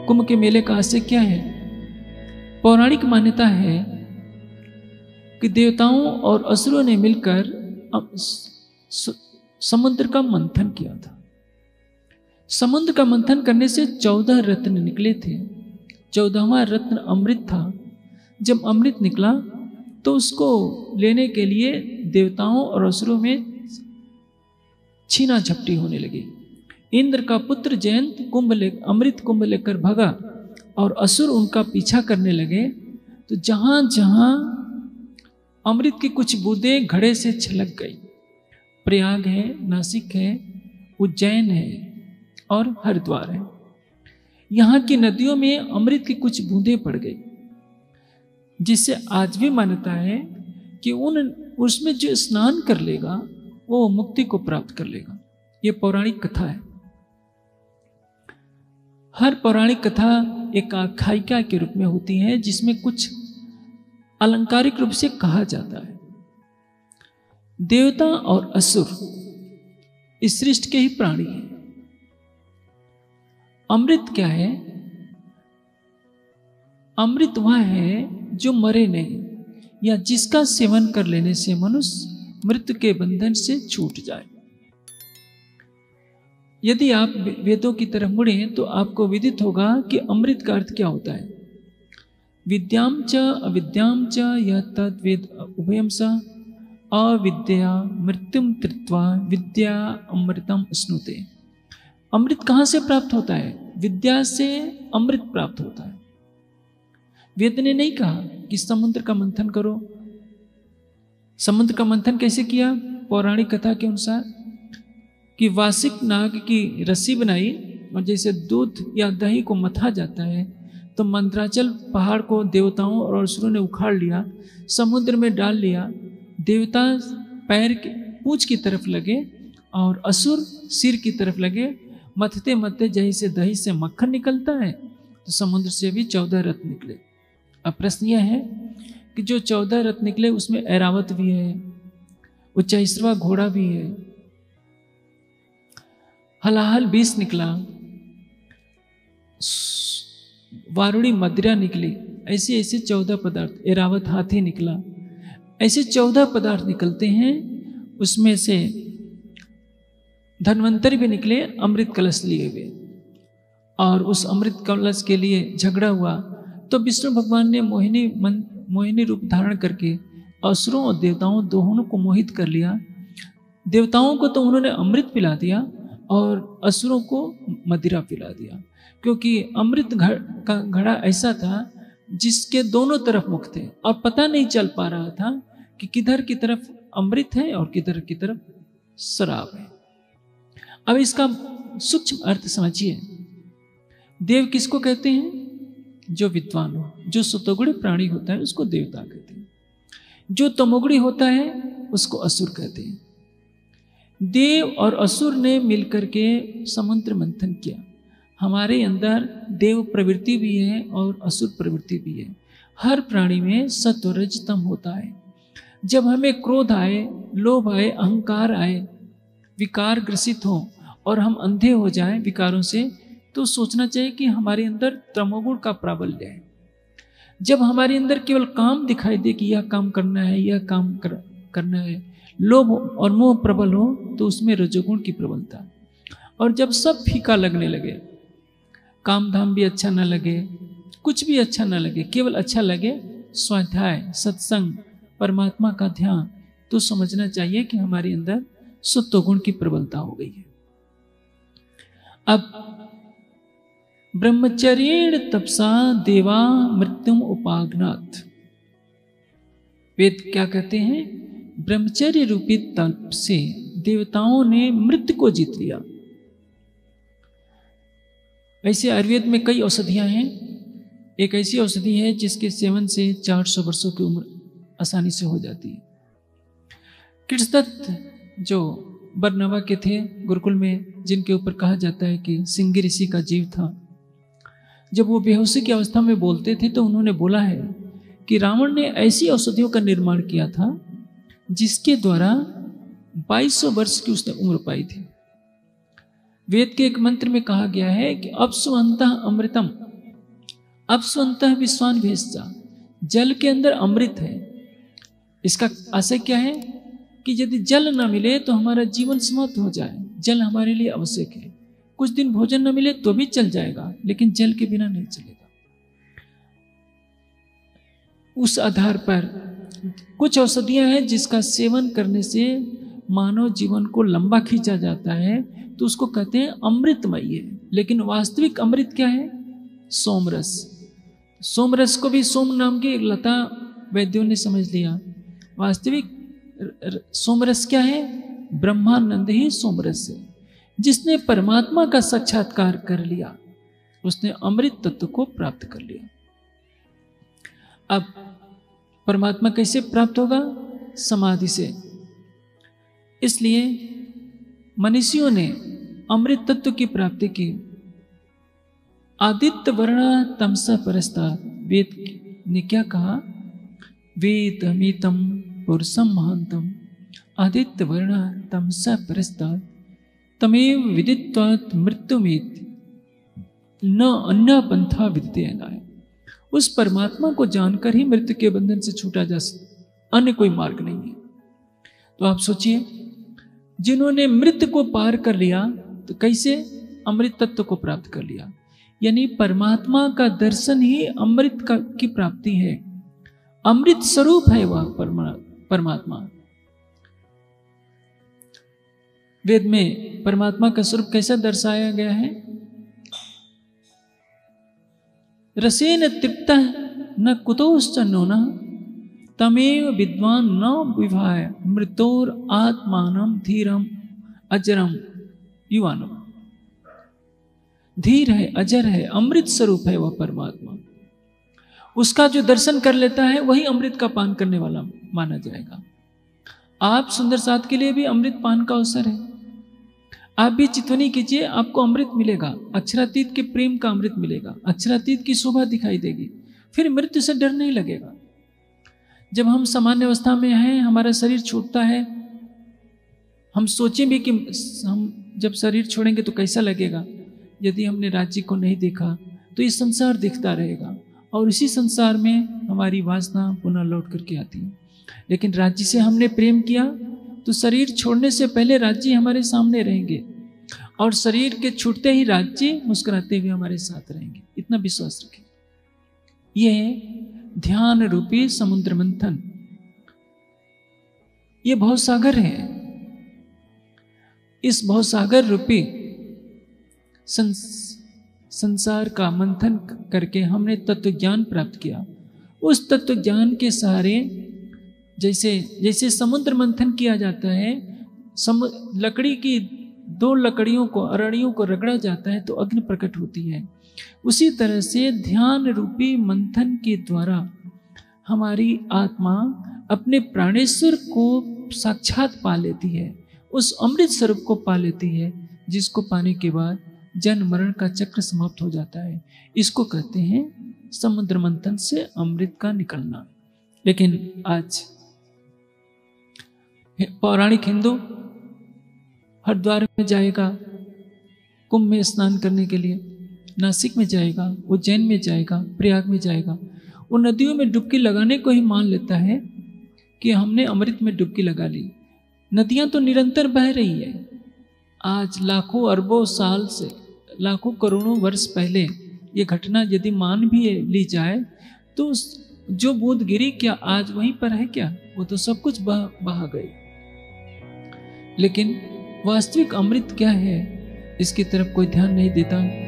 कुंभ के मेले का आशय क्या है? पौराणिक मान्यता है कि देवताओं और असुरों ने मिलकर समुद्र का मंथन किया था। समुद्र का मंथन करने से 14 रत्न निकले थे। 14वां रत्न अमृत था। जब अमृत निकला तो उसको लेने के लिए देवताओं और असुरों में छीना झपटी होने लगी। इंद्र का पुत्र जयंत अमृत कुंभ लेकर भगा और असुर उनका पीछा करने लगे। तो जहां जहां अमृत की कुछ बूंदें घड़े से छलक गई, प्रयाग है, नासिक है, उज्जैन है और हरिद्वार है, यहाँ की नदियों में अमृत की कुछ बूंदें पड़ गई, जिससे आज भी मान्यता है कि उसमें जो स्नान कर लेगा वो मुक्ति को प्राप्त कर लेगा। ये पौराणिक कथा है। हर पौराणिक कथा एक आख्यायिका के रूप में होती है, जिसमें कुछ अलंकारिक रूप से कहा जाता है। देवता और असुर इस सृष्टि के ही प्राणी हैं। अमृत क्या है? अमृत वह है जो मरे नहीं, या जिसका सेवन कर लेने से मनुष्य मृत्यु के बंधन से छूट जाए। यदि आप वेदों की तरफ मुड़े तो आपको विदित होगा कि अमृत का अर्थ क्या होता है। विद्याम च अविद्याम च यह तद्वेद उभयम स अविद्या मृत्युम कृत्वा विद्या अमृतम स्नुते। अमृत कहाँ से प्राप्त होता है? विद्या से अमृत प्राप्त होता है। वेद ने नहीं कहा कि समुद्र का मंथन करो। समुद्र का मंथन कैसे किया? पौराणिक कथा के अनुसार कि वासिक नाग की रस्सी बनाई और जैसे दूध या दही को मथा जाता है तो मंदराचल पहाड़ को देवताओं और असुरों ने उखाड़ लिया, समुद्र में डाल लिया। देवता पैर के पूंछ की तरफ लगे और असुर सिर की तरफ लगे। मथते मथते जैसे दही से मक्खन निकलता है तो समुद्र से भी 14 रत्न निकले। अब प्रश्न यह है कि जो 14 रत्न निकले उसमें ऐरावत भी है, उच्चैश्रवा घोड़ा भी है, हलाहल 20 निकला, वारुणी मदिरा निकली। ऐसे ऐसे 14 पदार्थ, ऐरावत हाथी निकला। ऐसे 14 पदार्थ निकलते हैं। उसमें से धन्वंतरी भी निकले अमृत कलश लिए हुए, और उस अमृत कलश के लिए झगड़ा हुआ तो विष्णु भगवान ने मोहिनी रूप धारण करके असुरों और देवताओं दोनों को मोहित कर लिया। देवताओं को तो उन्होंने अमृत पिला दिया और असुरों को मदिरा पिला दिया, क्योंकि अमृत का घड़ा ऐसा था जिसके दोनों तरफ मुख थे और पता नहीं चल पा रहा था कि किधर की तरफ अमृत है और किधर की तरफ शराब है। अब इसका सूक्ष्म अर्थ समझिए। देव किसको कहते हैं? जो विद्वान हो, जो सतोगुणी प्राणी होता है उसको देवता कहते हैं। जो तमोगुणी होता है उसको असुर कहते हैं। देव और असुर ने मिलकर के समुद्र मंथन किया। हमारे अंदर देव प्रवृत्ति भी है और असुर प्रवृत्ति भी है। हर प्राणी में सत्व रज तम होता है। जब हमें क्रोध आए, लोभ आए, अहंकार आए, विकार ग्रसित हो और हम अंधे हो जाएं विकारों से, तो सोचना चाहिए कि हमारे अंदर तमोगुण का प्राबल्य है। जब हमारे अंदर केवल काम दिखाई दे कि यह काम करना है, यह काम करना है, लोभ और मोह प्रबल हो तो उसमें रजोगुण की प्रबलता। और जब सब फीका लगने लगे, काम धाम भी अच्छा न लगे, कुछ भी अच्छा न लगे, केवल अच्छा लगे स्वाध्याय, सत्संग, परमात्मा का ध्यान, तो समझना चाहिए कि हमारे अंदर सत्वगुण की प्रबलता हो गई है। अब ब्रह्मचर्येण तपसा देवा मृत्युम उपागनात्। वेद क्या कहते हैं? ब्रह्मचर्य रूपी तप से देवताओं ने मृत्यु को जीत लिया। ऐसे आयुर्वेद में कई औषधियां हैं। एक ऐसी औषधि है जिसके सेवन से 400 वर्षों की उम्र आसानी से हो जाती है। कृष्णदत्त जो बरनवा के थे गुरुकुल में, जिनके ऊपर कहा जाता है कि सिंगी ऋषि का जीव था, जब वो बेहोशी की अवस्था में बोलते थे तो उन्होंने बोला है कि रावण ने ऐसी औषधियों का निर्माण किया था जिसके द्वारा 2200 वर्ष की उसने उम्र पाई थी। वेद के एक मंत्र में कहा गया है कि अपसुअंतः अमृतम अब स्वतः विश्वान भेषजा, जल के अंदर अमृत है। इसका आशय क्या है कि यदि जल न मिले तो हमारा जीवन समाप्त हो जाए। जल हमारे लिए आवश्यक है। कुछ दिन भोजन न मिले तो भी चल जाएगा, लेकिन जल के बिना नहीं चलेगा। उस आधार पर कुछ औषधियां हैं जिसका सेवन करने से मानव जीवन को लंबा खींचा जाता है, तो उसको कहते हैं अमृतमयी है। लेकिन वास्तविक अमृत क्या है? सोमरस। सोमरस को भी सोम नाम की एक लता वैद्यों ने समझ लिया। वास्तविक सोमरस क्या है? ब्रह्मानंद ही सोमरस है। जिसने परमात्मा का साक्षात्कार कर लिया उसने अमृत तत्व को प्राप्त कर लिया। अब परमात्मा कैसे प्राप्त होगा? समाधि से। इसलिए मनीषियों ने अमृत तत्व की प्राप्ति की। आदित्य वर्ण तमसा परस्ता, वेद ने क्या कहा? वेद अमितम पुरुषम महांतम आदित्य वर्ण तमसा परस्ता तमेव विदित्वात् मृत्युमेत न अन्य पंथा विद्यते। उस परमात्मा को जानकर ही मृत्यु के बंधन से छूटा जा सकता, अन्य कोई मार्ग नहीं है। तो आप सोचिए, जिन्होंने मृत्यु को पार कर लिया तो कैसे अमृत तत्व को प्राप्त कर लिया। यानी परमात्मा का दर्शन ही अमृत की प्राप्ति है। अमृत स्वरूप है वह परमात्मा। वेद में परमात्मा का स्वरूप कैसा दर्शाया गया है? रसेन तृप्त न कुतोश्च नूनः तमेव विद्वान न विभाय मृतोर आत्मानम धीरम अजरम युवानम। धीर है, अजर है, अमृत स्वरूप है वह परमात्मा। उसका जो दर्शन कर लेता है वही अमृत का पान करने वाला माना जाएगा। आप सुंदर साथ के लिए भी अमृत पान का अवसर है। आप भी चितवनी कीजिए, आपको अमृत मिलेगा। अक्षरातीत के प्रेम का अमृत मिलेगा। अक्षरातीत की शोभा दिखाई देगी। फिर मृत्यु से डर नहीं लगेगा। जब हम सामान्य अवस्था में हैं, हमारा शरीर छूटता है, हम सोचें भी कि हम जब शरीर छोड़ेंगे तो कैसा लगेगा। यदि हमने राज्य को नहीं देखा तो ये संसार दिखता रहेगा और इसी संसार में हमारी वासना पुनः लौट करके आती है। लेकिन राज्य से हमने प्रेम किया तो शरीर छोड़ने से पहले राज्य हमारे सामने रहेंगे और शरीर के छूटते ही राज्य मुस्कुराते हुए हमारे साथ रहेंगे। इतना विश्वास रखें। यह है ध्यान रूपी समुद्र मंथन। ये भवसागर है। इस भवसागर रूपी संसार का मंथन करके हमने तत्व ज्ञान प्राप्त किया। उस तत्व ज्ञान के सहारे जैसे समुद्र मंथन किया जाता है, लकड़ी की दो लकड़ियों को अरणियों को रगड़ा जाता है तो अग्नि प्रकट होती है। उसी तरह से ध्यान रूपी मंथन के द्वारा हमारी आत्मा अपने प्राणेश्वर को साक्षात पा लेती है, उस अमृत स्वरूप को पा लेती है, जिसको पाने के बाद जन्म मरण का चक्र समाप्त हो जाता है। इसको कहते हैं समुद्र मंथन से अमृत का निकलना। लेकिन आज पौराणिक हिंदू हरिद्वार में जाएगा कुंभ में स्नान करने के लिए, नासिक में जाएगा, उज्जैन में जाएगा, प्रयाग में जाएगा। वो नदियों में डुबकी लगाने को ही मान लेता है कि हमने अमृत में डुबकी लगा ली। नदियां तो निरंतर बह रही है। आज लाखों अरबों साल से, लाखों करोड़ों वर्ष पहले ये घटना यदि मान भी ली जाए तो जो बूंद गिरी क्या आज वहीं पर है क्या? वो तो सब कुछ बहा गई। लेकिन वास्तविक अमृत क्या है, इसकी तरफ कोई ध्यान नहीं देता।